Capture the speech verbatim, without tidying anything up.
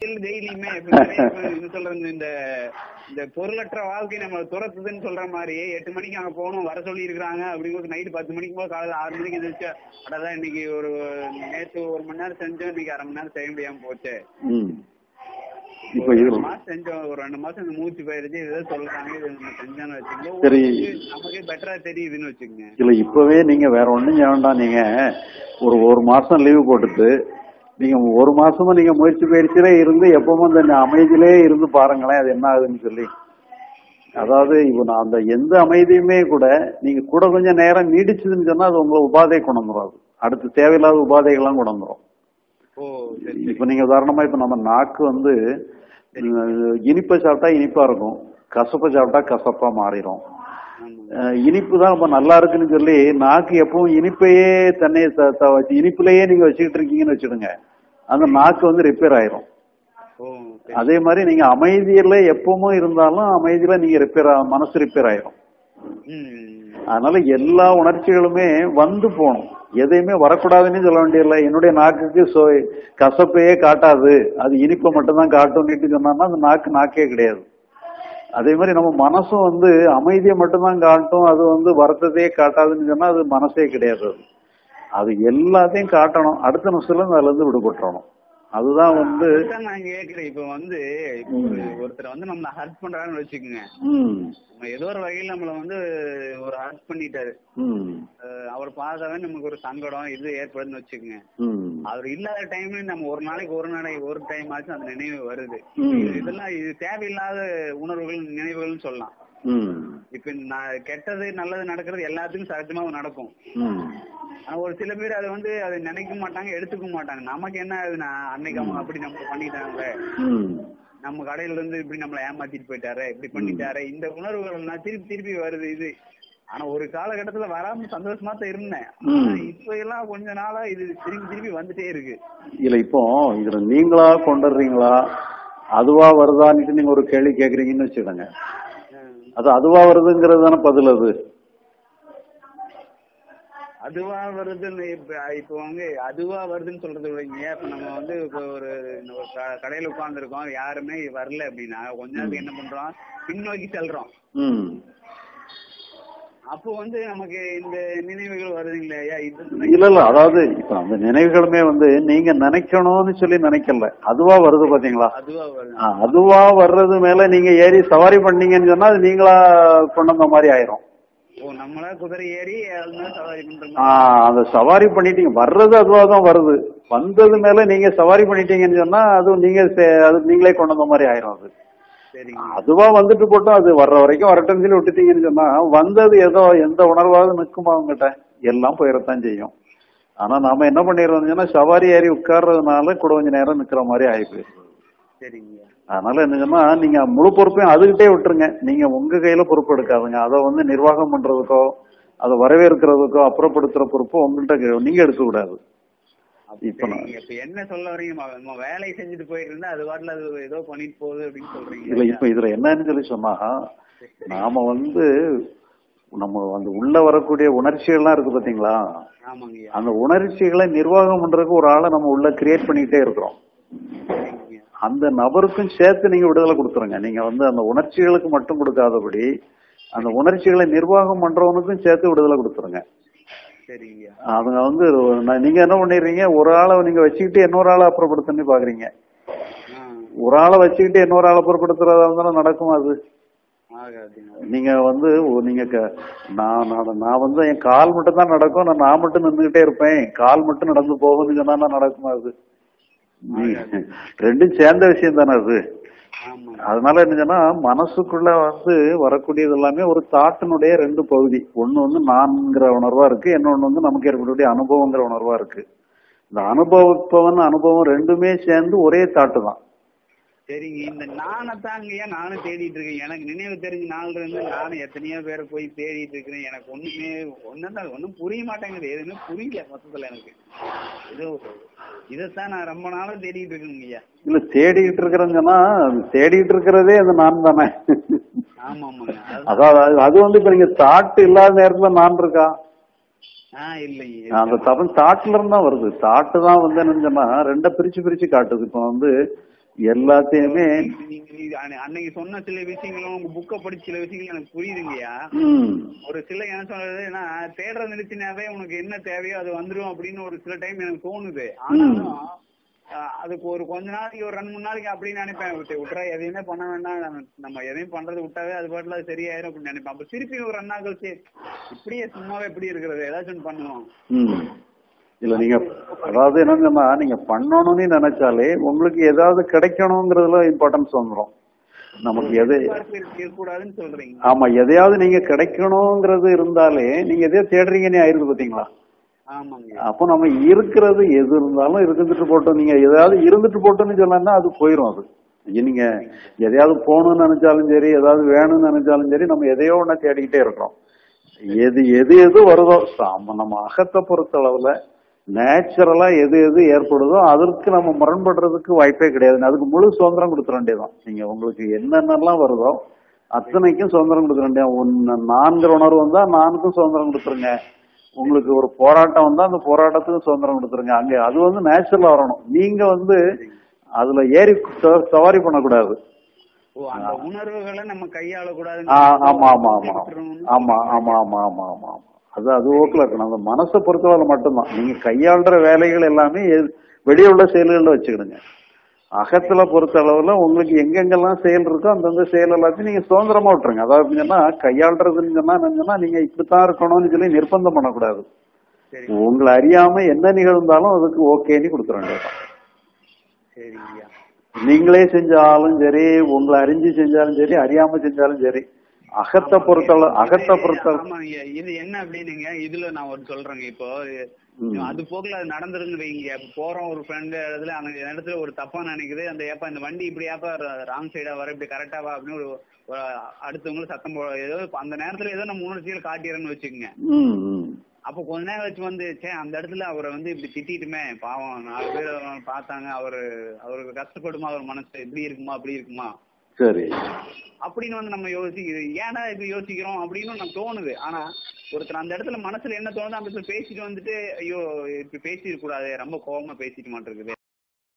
டெய்லியுமே என்ன சொல்றது, இந்த இந்த பொருளற்ற வாழ்க்கை நம்ம துரத்துதுன்னு சொல்ற மாதிரி எட்டு மணிக்கு அங்க போகணும் வர சொல்லி இருக்கிறாங்க அப்படிங்கும்போது நைட்டு பத்து மணிக்கு போது காலையில ஆறு மணிக்கு எந்திரிச்சு அதான் இன்னைக்கு ஒரு நேற்று ஒரு மணி நேரம் செஞ்சோம், இன்னைக்கு அரை மணி நேரம் செய்ய முடியாம போச்சு. இப்ப ஒரு மாசம் செஞ்சோம், ஒரு ரெண்டு மாசம் இந்த மூச்சு போயிருச்சு, இதை சொல்றாங்க, இது நம்ம செஞ்சோன்னு வச்சுக்கோங்க, நமக்கே பெட்டரா தெரியுதுன்னு வச்சுக்கோங்க. இல்ல இப்பவே நீங்க வேற ஒண்ணும் செய்ய வேண்டாம். நீங்க ஒரு ஒரு மாசம் லீவு போட்டுட்டு நீங்க ஒரு மாசமா நீங்க முயற்சி பயிற்சியிலே இருந்து எப்பவும் இந்த அமைதியிலே இருந்து பாருங்களேன், அது என்ன ஆகுதுன்னு சொல்லி. அதாவது இப்போ நான் அந்த எந்த அமைதியுமே கூட நீங்க கூட கொஞ்சம் நேரம் நீடிச்சதுன்னு சொன்னா அது உங்க உபாதை கொண்டு வந்துடும். அடுத்து தேவையில்லாத உபாதைகள்லாம் கொண்டு வந்துடும். இப்ப நீங்க உதாரணமா இப்ப நம்ம நாக்கு வந்து இனிப்பை சாப்பிட்டா இனிப்பா இருக்கும், கசப்பை சாப்பிட்டா கசப்பா மாறிடும். இனிப்பு தான் ரொம்ப நல்லா இருக்குன்னு சொல்லி நாக்கு எப்பவும் இனிப்பையே தன்னை வச்சு இனிப்புலயே நீங்க வச்சுக்கிட்டு இருக்கீங்கன்னு வச்சுடுங்க, அந்த நாக்கு வந்து ரிப்பேர் ஆயிரும். அதே மாதிரி நீங்க அமைதியில எப்பவும் இருந்தாலும் அமைதியில நீங்க ரிப்பேர் மனசு ரிப்பேர் ஆயிரும். அதனால எல்லா உணர்ச்சிகளுமே வந்து போகணும், எதையுமே வரக்கூடாதுன்னு சொல்ல வேண்டியதில்லை. என்னுடைய நாக்குக்கு சோ கசப்பையே காட்டாது, அது இனிப்பை மட்டும்தான் காட்டும்னு சொன்னா அந்த நாக்கு நாக்கே கிடையாது. அதே மாதிரி நம்ம மனசும் வந்து அமைதியை மட்டும்தான் காட்டும், அது வந்து வருத்தத்தையே காட்டாதுன்னு சொன்னா அது மனசே கிடையாது. அது எல்லாத்தையும் காட்டணும், அடுத்த நிமிஷத்துல அதுல இருந்து விடுபட்டுறணும். அதுதான் வந்து நான் கேக்குறேன். இப்ப வந்து ஒருத்தர் வந்து நம்மள ஹர்ட் பண்றாருன்னு வச்சுக்கோங்க, நம்ம ஏதோ ஒரு வகையில நம்மள வந்து ஒரு ஹர்ட் பண்ணிட்டாரு, அவர் பார்த்தாவே நமக்கு ஒரு சங்கடம் இது ஏற்படுதுன்னு வச்சுக்கோங்க. அவர் இல்லாத டைம்ல நம்ம ஒரு நாளைக்கு ஒரு நாளைக்கு ஒரு டைம் ஆச்சும் அந்த நினைவு வருது. இதெல்லாம் இது தேவையில்லாத உணர்வுகள் நினைவுகள்னு சொல்லலாம். இப்ப நான் கெட்டது நல்லது நடக்கிறது எல்லாத்துக்கும் சகஜமா நடக்கும். ஆனா ஒரு சில பேர் அதை வந்து அதை நினைக்க மாட்டாங்க, எடுத்துக்க மாட்டாங்க. நமக்கு என்ன ஆகுதுன்னா அன்னைக்கு அவங்க அப்படி நம்ம பண்ணிட்டாங்க, நம்ம கடையில இருந்து இப்படி நம்மளை ஏமாத்திட்டு போயிட்டாரு, இப்படி பண்ணிட்டாரு, இந்த உணர்வுகள் நான் திருப்பி திருப்பி வருது இது. ஆனா ஒரு காலகட்டத்துல வராம சந்தோஷமா தான் இருந்தேன், இப்ப எல்லாம் கொஞ்ச நாளா இது திருப்பி திருப்பி வந்துட்டே இருக்கு. இல்ல இப்போ இதுல நீங்களா கொண்டுறீங்களா அதுவா வருதான்னு நீங்க ஒரு கேள்வி கேக்குறீங்கன்னு வச்சுக்கோங்க, அது அதுவா வருதுங்கிறது தானே பதில். அது அதுவா வருதுன்னு இப்ப இப்ப வந்து அதுவா வருதுன்னு சொல்றது விடைங்க. இப்ப நம்ம வந்து இப்ப ஒரு கடையில உட்கார்ந்து இருக்கோம், யாருமே வரல அப்படின்னா கொஞ்ச நேரத்துக்கு என்ன பண்றோம், பின்னோக்கி செல்றோம். அப்போ வந்து நமக்கு இந்த நினைவுகள் வருதுங்களா? இல்ல இல்ல அதாவது இப்ப அந்த நினைவுகளுமே வந்து நீங்க நினைக்கணும்னு சொல்லி நினைக்கல, அதுவா வருது பாத்தீங்களா. அதுவா வருது. அதுவா வர்றது மேல நீங்க ஏறி சவாரி பண்ணீங்கன்னு சொன்னா அது நீங்களா கொண்டு வந்த மாதிரி ஆயிரும். நம்மளா குதிரை ஏறி சவாரி பண்றோம். அந்த சவாரி பண்ணிட்டீங்க, வர்றது அதுவாதான் வருது, வந்தது மேல நீங்க சவாரி பண்ணிட்டீங்கன்னு சொன்னா அது நீங்க அது நீங்களே கொண்டு வந்த மாதிரி ஆயிரும். அது அதுவா வந்துட்டு போட்டோம், அது வர்ற வரைக்கும் வரட்டும் சொல்லி விட்டுட்டீங்கன்னு சொன்னா வந்தது ஏதோ எந்த உணர்வாவது நிற்குமா அவங்ககிட்ட, எல்லாம் போயிடத்தான் செய்யும். ஆனா நாம என்ன பண்ணிடுறோம்னா சவாரி ஏறி உட்கார்றதுனால கூட கொஞ்ச நேரம் நிக்கிற மாதிரி ஆகி போயிடுது. அதனால என்ன சொன்னா நீங்க முழு பொறுப்பையும் அதுகிட்டே விட்டுருங்க, நீங்க உங்க கையில பொறுப்பு எடுக்காதுங்க. அதை வந்து நிர்வாகம் பண்றதுக்கோ அதை வரவேற்கிறதுக்கோ அப்புறப்படுத்துற பொறுப்பு உங்கள்கிட்ட நீங்க எடுக்க கூடாது. இப்ப என்ன சொல்ல வரீங்க, வேலையை செஞ்சுட்டு போயிட்டு இருந்தா அது வாட்டில அது ஏதோ பண்ணிட்டு போகுது அப்படின்னு சொல்றீங்க. இல்ல இப்ப இதுல என்னன்னு சொல்லி சொன்னா நாம வந்து நம்ம வந்து உள்ள வரக்கூடிய உணர்ச்சிகள்லாம் இருக்கு பாத்தீங்களா, அந்த உணர்ச்சிகளை நிர்வாகம் பண்றதுக்கு ஒரு ஆளை நம்ம உள்ள கிரியேட் பண்ணிக்கிட்டே இருக்கிறோம். அந்த நபருக்கும் சேர்த்து நீங்க விடுதலை கொடுத்துருங்க. நீங்க வந்து அந்த உணர்ச்சிகளுக்கு மட்டும் கொடுக்காதபடி அந்த உணர்ச்சிகளை நிர்வாகம் பண்றவனுக்கும் சேர்த்து விடுதலை கொடுத்துருங்க. அவங்க வந்து நீங்க என்ன பண்ணிடுறீங்க, ஒரு ஆளை நீங்க வச்சுக்கிட்டு இன்னொரு ஆளை அப்புறப்படுத்தணும்னு பாக்குறீங்க. ஒரு ஆளை வச்சுக்கிட்டு இன்னொரு ஆளை அப்புறப்படுத்துறதா இருந்தாலும் நடக்கும். அது நீங்க வந்து நீங்க நான் நான் வந்து என் கால் மட்டும் தான் நடக்கும், நான் நான் மட்டும் நின்றுகிட்டே இருப்பேன், கால் மட்டும் நடந்து போகும்னு சொன்னா நடக்குமா? அது ரெண்டும் சேர்ந்த விஷயம் தானே அது. அதனால என்னன்னா மனசுக்குள்ள வந்து வரக்கூடியது எல்லாமே ஒரு தாட்டினுடைய ரெண்டு பகுதி, ஒண்ணு வந்து நான்கிற உணர்வா இருக்கு, இன்னொன்னு வந்து நமக்கு ஏற்படக்கூடிய அனுபவங்கிற உணர்வா இருக்கு. இந்த அனுபவிப்பவன் அனுபவம் ரெண்டுமே சேர்ந்து ஒரே தாட்டு தான். சரிங்க, இந்த நானத்தாங்கய்யா நானும் தேடிட்டு இருக்கேன். எனக்கு நினைவு தெரிஞ்ச நாள்ல இருந்து நானும் எத்தனையோ பேரை போய் தேடிட்டு இருக்கிறேன். எனக்கு ஒண்ணுமே ஒன்னும் ஒன்னும் புரிய மாட்டேங்குது, எதுவுமே புரியல மொத்தத்துல எனக்கு. ஏதோ இதைத்தான் நான் ரொம்ப நாளும் தேடிட்டு இருக்கேங்க ஐயா. இல்ல தேடிட்டு இருக்கிறேங்கன்னா தேடிட்டு இருக்கிறதே அது நான் தானே. ஆமா ஆமாங்க. அதாவது அது வந்து இப்ப நீங்க தாட்டு இல்லாத நேரத்துல நான் இருக்கா? ஆஹ் இல்லையே, அந்த தப்பு தாட்டுல இருந்தா வருது. தாட்டு தான் வந்து என்னன்னு சொன்னா ரெண்ட பிரிச்சு பிரிச்சு காட்டுது. இப்ப வந்து எல்லாத்தையுமே அன்னைக்கு சொன்ன சில விஷயங்களும் உங்க புக்க படிச்ச சில விஷயங்கள் எனக்கு புரியுதுங்கய்யா. ஒரு சில என்ன சொல்றதுன்னா தேடுற நிறுத்தினாவே உனக்கு என்ன தேவையோ அது வந்துடும் அப்படின்னு ஒரு சில டைம் எனக்கு தோணுது. ஆனாலும் அதுக்கு ஒரு கொஞ்ச நாளைக்கு ஒரு ரெண்டு மூணு நாளைக்கு அப்படின்னு நினைப்பேன், விட்டு விட்டுறா எதையுமே பண்ண வேண்டாம், நம்ம எதையும் பண்றது விட்டாவே அது பாட்டுல அது சரியாயிரும் அப்படின்னு நினைப்பேன். அப்ப திருப்பி ஒரு ரெண்டு நாள் கழிச்சு இப்படியே சும்மாவே எப்படி இருக்கிறது ஏதாச்சும் பண்ணுவோம். இல்ல நீங்க அதாவது என்னன்னா நீங்க பண்ணணும்னு நினைச்சாலே உங்களுக்கு ஏதாவது கிடைக்கணுங்கிறதுல இம்பார்ட்டன்ஸ் வந்துடும். நமக்கு எது இருக்கக்கூடாதுன்னு சொல்றீங்க. ஆமா, எதையாவது நீங்க கிடைக்கணுங்கிறது இருந்தாலே நீங்க எதையோ தேடுறீங்கன்னு ஆயிருது பாத்தீங்களா. அப்போ நம்ம இருக்கிறது எது இருந்தாலும் இருந்துட்டு போட்டோம், நீங்க எதாவது இருந்துட்டு போட்டோம்னு சொன்னா அது போயிடும். அது நீங்க எதையாவது போகணும்னு நினைச்சாலும் சரி, ஏதாவது வேணும்னு நினைச்சாலும் சரி, நம்ம எதையோ ஒண்ணு தேடிக்கிட்டே இருக்கிறோம். எது எது எது வருதோ நம்ம அகத்தை பொறுத்த அளவுல நேச்சுரலா எது எது ஏற்படுதோ அதற்கு நம்ம முரண்படுறதுக்கு வாய்ப்பே கிடையாது. அதுக்கு முழு சுதந்திரம் கொடுத்துட வேண்டியதான். நீங்க உங்களுக்கு என்னென்னலாம் வருதோ அத்தனைக்கும் சுதந்திரம் கொடுத்துட வேண்டியது. நான்கிற உணர்வு வந்தா நானுக்கும் சுதந்திரம் கொடுத்துருங்க. உங்களுக்கு ஒரு போராட்டம் வந்தா அந்த போராட்டத்துக்கும் சுதந்திரம் கொடுத்துருங்க. அங்க அது வந்து நேச்சுரலா வரணும். நீங்க வந்து அதுல ஏறி சவாரி பண்ணக்கூடாது. உணர்வுகளை நம்ம கையாள கூடாது. ஆமா ஆமா ஆமா ஆமா ஆமா ஆமா ஆமா ஆமா அது அது ஓக்கல இருக்கணும். அந்த மனசை பொறுத்தவரை மட்டும்தான் நீங்க கையாளுற வேலைகள் எல்லாமே வெளியே உள்ள செயல்கள்ல வச்சுக்கிடுங்க. அகத்துல பொறுத்த அளவுல உங்களுக்கு எங்கெங்கெல்லாம் செயல் இருக்கோ அந்தந்த செயல் எல்லாத்தையும் நீங்க சுதந்திரமா விட்டுருங்க. அதாவது சொன்னா கையாளுறதுன்னு சொன்னா என்னன்னா நீங்க இப்படித்தான் இருக்கணும்னு சொல்லி நிர்பந்தம் பண்ணக்கூடாது. உங்களை அறியாம என்ன நிகழ்ந்தாலும் அதுக்கு ஓகேன்னு கொடுத்துட வேண்டியதான். நீங்களே செஞ்சாலும் சரி, உங்களை அறிஞ்சு செஞ்சாலும் சரி, அறியாம செஞ்சாலும் சரி, அகத்தை பொறுத்தளவு அகத்தை பொறுத்தளவு இது என்ன அப்படின்னுங்க. இதுல நான் ஒரு சொல்றேங்க, இப்போ அது போகல அது நடந்துருன்னு வைங்க. போறோம் ஒரு ஃப்ரெண்டு இடத்துல அந்த இடத்துல ஒரு தப்பா நினைக்குது, அந்த ஏப்பா இந்த வண்டி இப்படி ஏப்பா ராங் சைடா வர இப்படி கரெக்டா வா அப்படின்னு ஒரு அடுத்தவங்களும் சத்தம் போ ஏதோ அந்த நேரத்துல ஏதோ நம்ம உணர்ச்சிகள் காட்டிடுறேன்னு வச்சுக்கோங்க. அப்போ கொஞ்ச நேரம் வச்சு வந்து சே அந்த இடத்துல அவரை வந்து இப்படி திட்டிட்டுமே பாவம் நாலு பேர் பார்த்தாங்க, அவரு அவருக்கு கஷ்டப்படுமா, அவர் மனசு இப்படி இருக்குமா அப்படி இருக்குமா சரி அப்படின்னு வந்து நம்ம யோசிக்குது. ஏன்னா இது யோசிக்கிறோம் அப்படின்னு நம்ம தோணுது. ஆனா ஒருத்தர் அந்த இடத்துல மனசுல என்ன தோணுது அந்த இடத்துல பேசிட்டு வந்துட்டு ஐயோ இப்படி பேசிருக்க கூடாது, ரொம்ப கோபமா பேசிட்டு மாட்டிருக்குது.